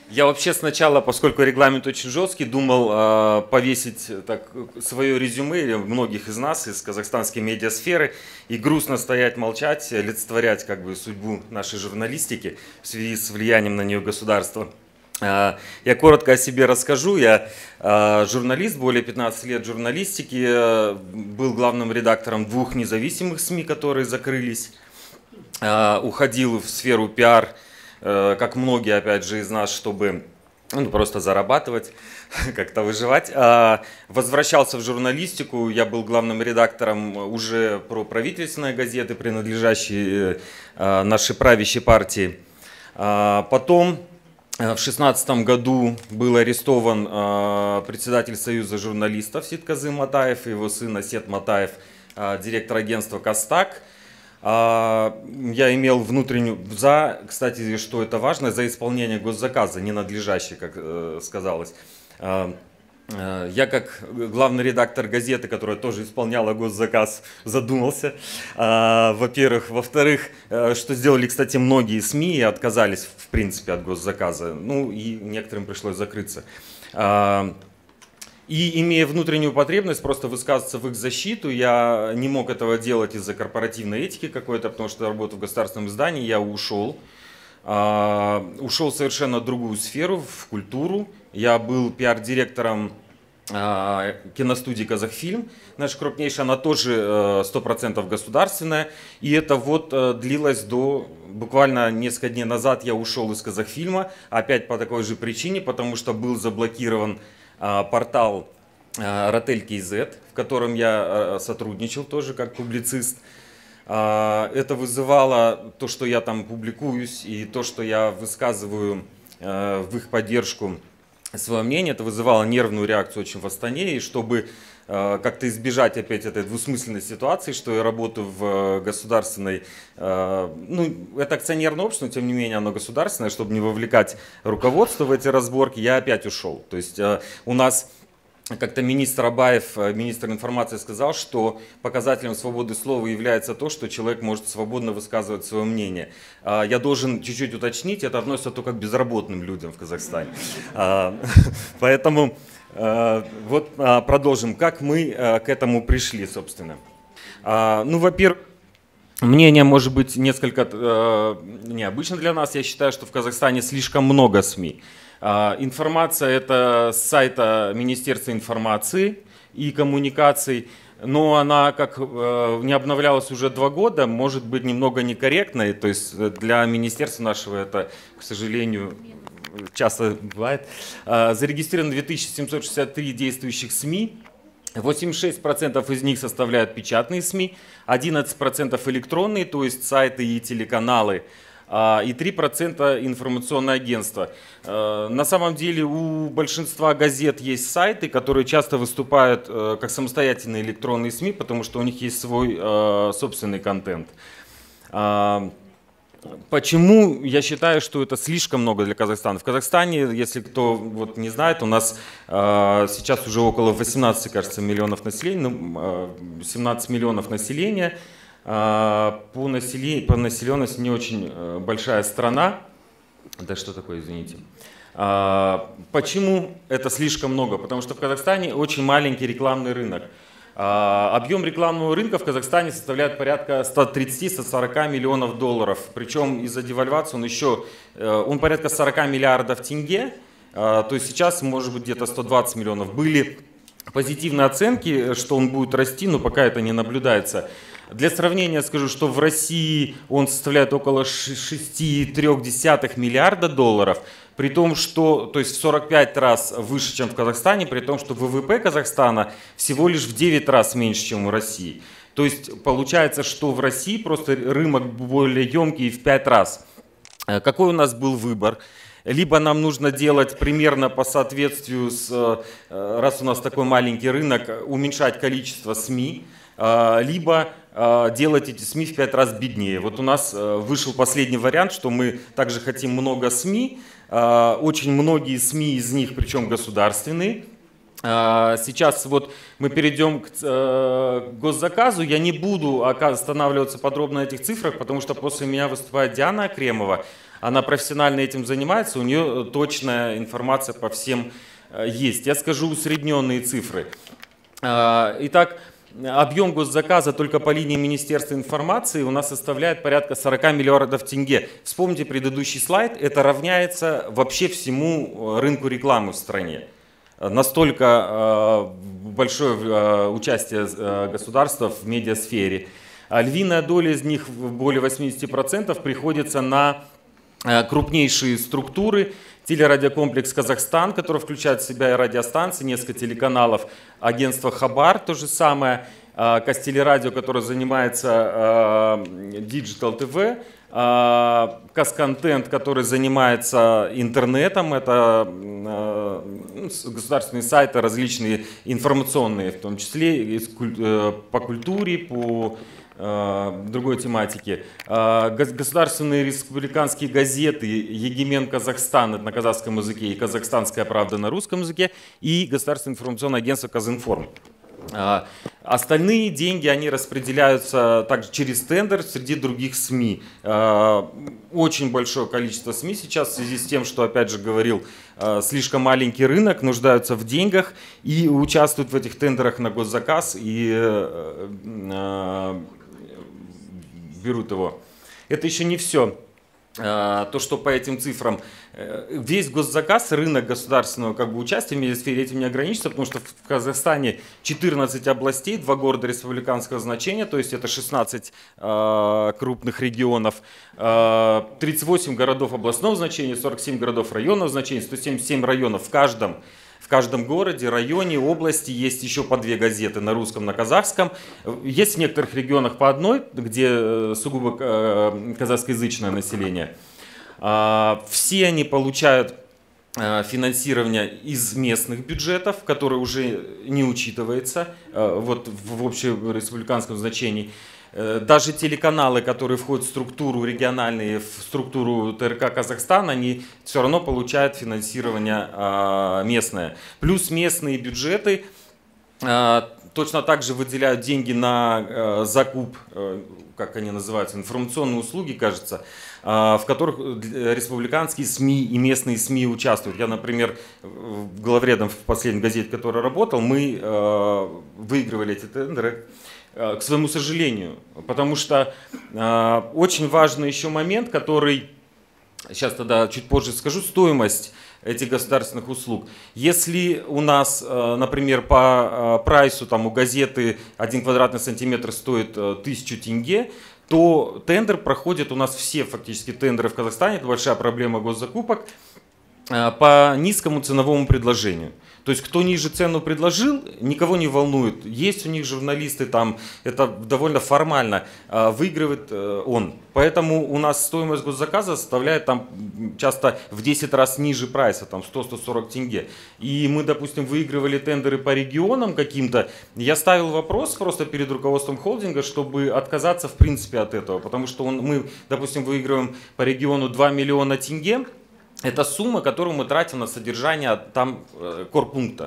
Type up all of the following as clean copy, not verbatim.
Я вообще сначала, поскольку регламент очень жесткий, думал повесить так, свое резюме, или многих из нас, из казахстанской медиасферы, и грустно стоять, молчать, олицетворять как бы судьбу нашей журналистики в связи с влиянием на нее государства. Я коротко о себе расскажу. Я журналист, более 15 лет журналистики, был главным редактором 2 независимых СМИ, которые закрылись, уходил в сферу пиар, как многие, опять же, из нас, чтобы просто зарабатывать, как-то выживать. Возвращался в журналистику, я был главным редактором уже проправительственной газеты, принадлежащей нашей правящей партии. Потом в 2016 году был арестован председатель Союза журналистов Ситказы Матаев и его сын Асет Матаев, директор агентства «Костак». Я имел внутреннюю, кстати, что это важно, за исполнение госзаказа, ненадлежащий, как сказалось. Я как главный редактор газеты, которая тоже исполняла госзаказ, задумался, во-первых. Во-вторых, что сделали, кстати, многие СМИ и отказались, в принципе, от госзаказа. Ну и некоторым пришлось закрыться. И имея внутреннюю потребность просто высказываться в их защиту, я не мог этого делать из-за корпоративной этики какой-то, потому что работаю в государственном издании, я ушел. Ушел в совершенно другую сферу, в культуру. Я был пиар-директором киностудии «Казахфильм», наша крупнейшая, она тоже 100% государственная. И это вот длилось до, буквально несколько дней назад я ушел из «Казахфильма», опять по такой же причине, потому что был заблокирован портал Ротель.кз, в котором я сотрудничал тоже как публицист. Это вызывало то, что я там публикуюсь, и то, что я высказываю в их поддержку свое мнение, это вызывало нервную реакцию очень в Астане. И чтобы как-то избежать опять этой двусмысленной ситуации, что я работаю в государственной, ну, это акционерное общество, но тем не менее оно государственное, чтобы не вовлекать руководство в эти разборки, я опять ушел. То есть у нас как-то министр Абаев, министр информации, сказал, что показателем свободы слова является то, что человек может свободно высказывать свое мнение. Я должен чуть-чуть уточнить, это относится только к безработным людям в Казахстане. Поэтому вот продолжим. Как мы к этому пришли, собственно? Ну, во-первых, мнение может быть несколько необычно для нас. Я считаю, что в Казахстане слишком много СМИ. Информация — это с сайта Министерства информации и коммуникаций, но она как не обновлялась уже 2 года, может быть немного некорректной. То есть для министерства нашего это, к сожалению, часто бывает. Зарегистрировано 2763 действующих СМИ. 86% из них составляют печатные СМИ, 11% электронные, то есть сайты и телеканалы, и 3% информационное агентство. На самом деле у большинства газет есть сайты, которые часто выступают как самостоятельные электронные СМИ, потому что у них есть свой собственный контент. Почему я считаю, что это слишком много для Казахстана? В Казахстане, если кто вот не знает, у нас сейчас уже около 18, кажется, миллионов населения, 17 миллионов населения. По населенности не очень большая страна. Да что такое, извините. Почему это слишком много? Потому что в Казахстане очень маленький рекламный рынок. Объем рекламного рынка в Казахстане составляет порядка 130-140 миллионов долларов. Причем из-за девальвации он порядка 40 миллиардов тенге. То есть сейчас может быть где-то 120 миллионов. Были позитивные оценки, что он будет расти, но пока это не наблюдается. Для сравнения скажу, что в России он составляет около 6,3 миллиарда долларов, при том, что, то есть в 45 раз выше, чем в Казахстане, при том, что ВВП Казахстана всего лишь в 9 раз меньше, чем у России. То есть получается, что в России просто рынок более емкий в 5 раз. Какой у нас был выбор? Либо нам нужно делать примерно по соответствию раз у нас такой маленький рынок, уменьшать количество СМИ, либо делать эти СМИ в 5 раз беднее. Вот у нас вышел последний вариант, что мы также хотим много СМИ, очень многие СМИ из них, причем государственные. Сейчас вот мы перейдем к госзаказу. Я не буду останавливаться подробно на этих цифрах, потому что после меня выступает Диана Акремова. она профессионально этим занимается, у нее точная информация по всем есть. Я скажу усредненные цифры. Итак, объем госзаказа только по линии Министерства информации у нас составляет порядка 40 миллиардов тенге. Вспомните предыдущий слайд, это равняется вообще всему рынку рекламы в стране. Настолько большое участие государства в медиасфере. Львиная доля из них, более 80%, приходится на крупнейшие структуры. Телерадиокомплекс «Казахстан», который включает в себя и радиостанции, несколько телеканалов, агентство «Хабар», то же самое, Кастелерадио, которое занимается Digital TV, Казконтент, который занимается интернетом, это государственные сайты, различные информационные, в том числе по культуре, по другой тематики. Государственные республиканские газеты «Егемен Казахстан» на казахском языке и «Казахстанская правда» на русском языке и Государственное информационное агентство «Казинформ». Остальные деньги, они распределяются также через тендер среди других СМИ. Очень большое количество СМИ сейчас в связи с тем, что, опять же говорил, слишком маленький рынок, нуждаются в деньгах и участвуют в этих тендерах на госзаказ и берут его. Это еще не все. То, что по этим цифрам, весь госзаказ, рынок государственного участия в медиасфере этим не ограничится, потому что в Казахстане 14 областей, 2 города республиканского значения, то есть это 16 крупных регионов, 38 городов областного значения, 47 городов районного значения, 177 районов в каждом городе, районе, области есть еще по 2 газеты на русском, на казахском. Есть в некоторых регионах по одной, где сугубо казахскоязычное население. Все они получают финансирование из местных бюджетов, которое уже не учитывается вот, в общереспубликанском значении. Даже телеканалы, которые входят в структуру региональные, в структуру ТРК Казахстан, они все равно получают финансирование местное. Плюс местные бюджеты точно так же выделяют деньги на закуп, как они называются, информационные услуги, кажется, в которых республиканские СМИ и местные СМИ участвуют. Я, например, главредом в последней газете, в которой работал, мы выигрывали эти тендеры, к своему сожалению, потому что очень важный еще момент, который, сейчас тогда чуть позже скажу, стоимость этих государственных услуг. Если у нас, например, по прайсу там, у газеты 1 квадратный сантиметр стоит 1000 тенге, то тендер проходит, у нас все фактически тендеры в Казахстане, это большая проблема госзакупок, по низкому ценовому предложению. То есть кто ниже цену предложил, никого не волнует. Есть у них журналисты, там, это довольно формально, выигрывает он. Поэтому у нас стоимость госзаказа составляет там, часто в 10 раз ниже прайса, там 100-140 тенге. И мы, допустим, выигрывали тендеры по регионам каким-то. Я ставил вопрос просто перед руководством холдинга, чтобы отказаться в принципе от этого. Потому что мы, допустим, выигрываем по региону 2 миллиона тенге. Это сумма, которую мы тратим на содержание там корпункта.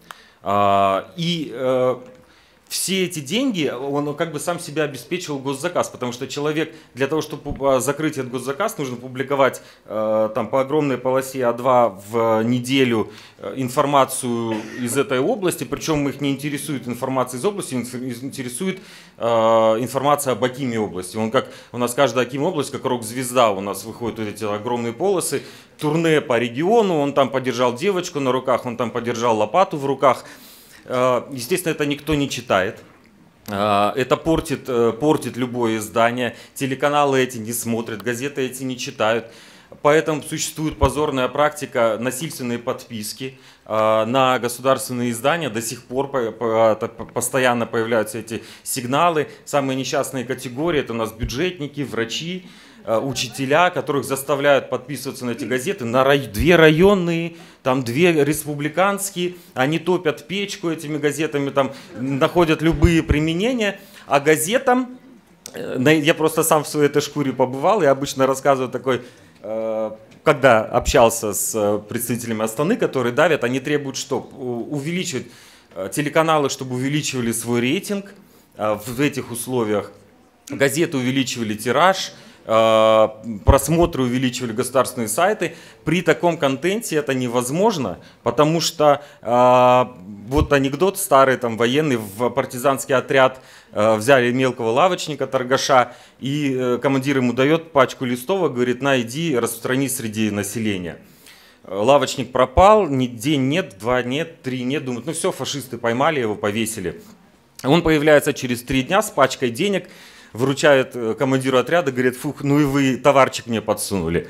И все эти деньги, он как бы сам себя обеспечивал госзаказ, потому что человек для того, чтобы закрыть этот госзаказ, нужно публиковать там по огромной полосе А2 в неделю информацию из этой области, причем их не интересует информация из области, интересует информация об Акиме области. У нас каждая Аким область, как рок-звезда, у нас выходят вот эти огромные полосы, турне по региону, он там подержал девочку на руках, он там подержал лопату в руках. Естественно, это никто не читает. Это портит любое издание. Телеканалы эти не смотрят, газеты эти не читают. Поэтому существует позорная практика насильственной подписки на государственные издания. До сих пор постоянно появляются эти сигналы. Самые несчастные категории – это у нас бюджетники, врачи, учителя, которых заставляют подписываться на эти газеты, на 2 районные, там 2 республиканские, они топят печку этими газетами, там находят любые применения, а газетам, я просто сам в своей этой шкуре побывал, я обычно рассказываю такой, когда общался с представителями Астаны, которые давят, они требуют что? Увеличивать телеканалы, чтобы увеличивали свой рейтинг в этих условиях, газеты увеличивали тираж, просмотры увеличивали государственные сайты. При таком контенте это невозможно, потому что вот анекдот старый, там военный в партизанский отряд взяли мелкого лавочника, торгаша, и командир ему дает пачку листовок, говорит: на, иди распространи среди населения. Лавочник пропал, день нет, 2 нет, 3 нет, думают, ну все, фашисты поймали его, повесили. Он появляется через 3 дня с пачкой денег, выручает командиру отряда, говорит: фух, ну и вы товарчик мне подсунули.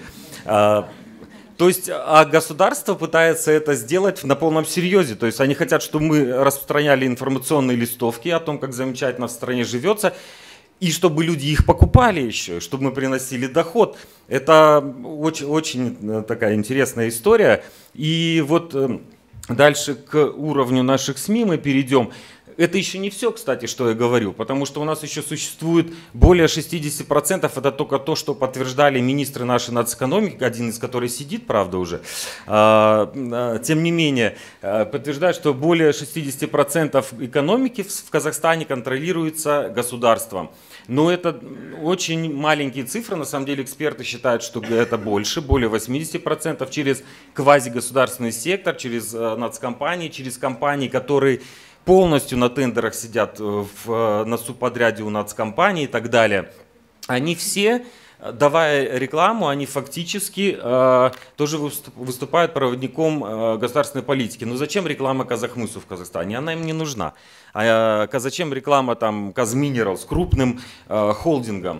То есть, а государство пытается это сделать на полном серьезе. То есть они хотят, чтобы мы распространяли информационные листовки о том, как замечательно в стране живется, и чтобы люди их покупали еще, чтобы мы приносили доход. Это очень, очень такая интересная история. И вот дальше к уровню наших СМИ мы перейдем. Это еще не все, кстати, что я говорю, потому что у нас еще существует более 60%, это только то, что подтверждали министры нашей нацэкономики, один из которых сидит, правда, уже. Тем не менее, подтверждают, что более 60% экономики в Казахстане контролируется государством. Но это очень маленькие цифры, на самом деле эксперты считают, что это больше, более 80% через квазигосударственный сектор, через нацкомпании, через компании, которые полностью на тендерах сидят на субподряде у нацкомпаний и так далее. Они все, давая рекламу, они фактически тоже выступают проводником государственной политики. Но зачем реклама Казахмысу в Казахстане? Она им не нужна. А зачем реклама там Казминерал с крупным холдингом?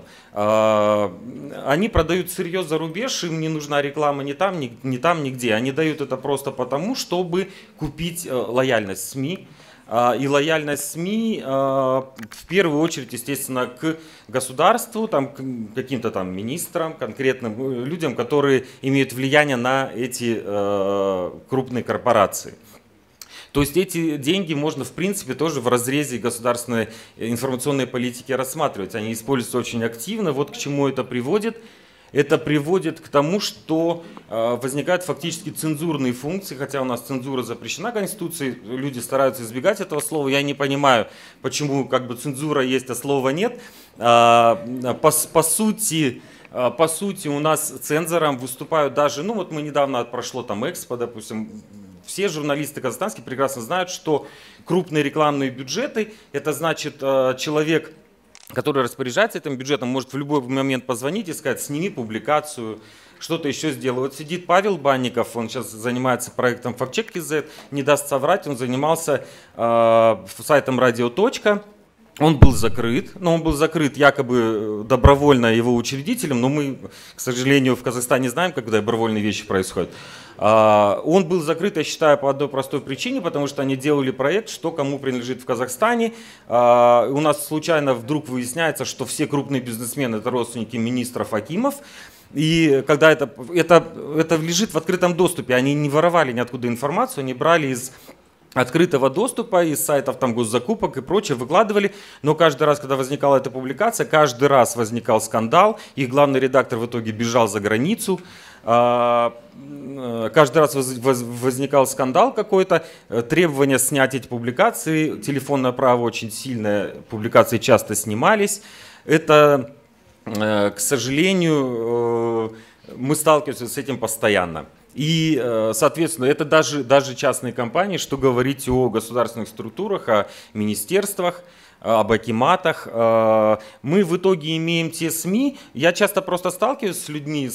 Они продают сырье за рубеж, им не нужна реклама ни там, нигде. Они дают это просто потому, чтобы купить лояльность СМИ. И лояльность СМИ в первую очередь, естественно, к государству, там, к каким-то там министрам, конкретным людям, которые имеют влияние на эти крупные корпорации. То есть эти деньги можно, в принципе, тоже в разрезе государственной информационной политики рассматривать. Они используются очень активно. Вот к чему это приводит. Это приводит к тому, что возникают фактически цензурные функции, хотя у нас цензура запрещена Конституцией, люди стараются избегать этого слова. Я не понимаю, почему как бы цензура есть, а слова нет. По сути, у нас цензором выступают даже, ну вот мы недавно прошло там Экспо, допустим, все журналисты казахстанские прекрасно знают, что крупные рекламные бюджеты, это значит человек, который распоряжается этим бюджетом, может в любой момент позвонить и сказать: сними публикацию, что-то еще сделай. Вот сидит Павел Банников, он сейчас занимается проектом FactCheck.kz, не даст соврать, он занимался сайтом «Радио. Он был закрыт, но он был закрыт якобы добровольно его учредителем, но мы, к сожалению, в Казахстане знаем, когда добровольные вещи происходят. Он был закрыт, я считаю, по одной простой причине, потому что они делали проект, что кому принадлежит в Казахстане. У нас случайно вдруг выясняется, что все крупные бизнесмены – это родственники министров Акимов. И когда это лежит в открытом доступе, они не воровали ниоткуда информацию, они брали из открытого доступа, из сайтов там госзакупок и прочее, выкладывали, но каждый раз, когда возникала эта публикация, каждый раз возникал скандал, их главный редактор в итоге бежал за границу, каждый раз возникал скандал какой-то, требование снять эти публикации, телефонное право очень сильное, публикации часто снимались. Это, к сожалению, мы сталкиваемся с этим постоянно. И, соответственно, это даже частные компании, что говорить о государственных структурах, о министерствах, об акиматах. Мы в итоге имеем те СМИ, я часто просто сталкиваюсь с людьми,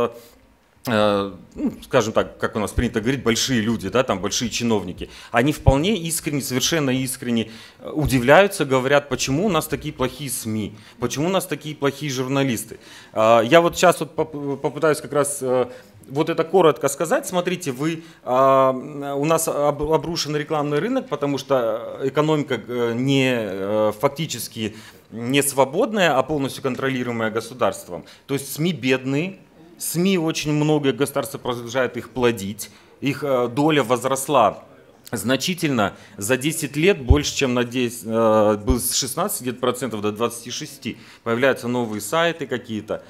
скажем так, как у нас принято говорить, большие люди, да, там большие чиновники, они вполне искренне, совершенно искренне удивляются, говорят, почему у нас такие плохие СМИ, почему у нас такие плохие журналисты. Я вот сейчас вот попытаюсь как раз вот это коротко сказать. Смотрите, у нас обрушен рекламный рынок, потому что экономика фактически не свободная, а полностью контролируемая государством. То есть СМИ бедные, СМИ очень много, государство продолжает их плодить, их доля возросла значительно за 10 лет, больше, чем на 10, был с 16 где-то процентов до 26. Появляются новые сайты какие-то,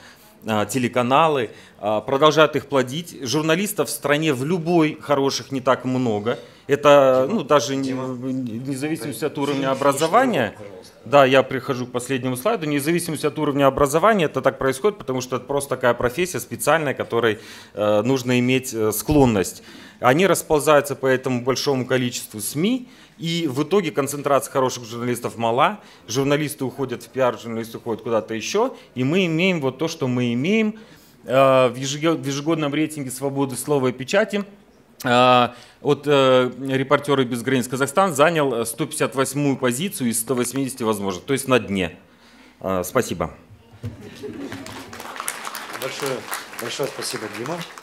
телеканалы, продолжают их плодить. Журналистов в стране в любой хороших не так много. Это, ну, даже вне зависимости от уровня образования. Да, я прихожу к последнему слайду. Вне зависимости от уровня образования это так происходит, потому что это просто такая профессия специальная, которой нужно иметь склонность. Они расползаются по этому большому количеству СМИ, и в итоге концентрация хороших журналистов мала, журналисты уходят в пиар, журналисты уходят куда-то еще, и мы имеем вот то, что мы имеем. В ежегодном рейтинге свободы слова и печати от «Репортеры без границ» Казахстан занял 158-ю позицию из 180 возможных, то есть на дне. Спасибо. Большое спасибо, Дима.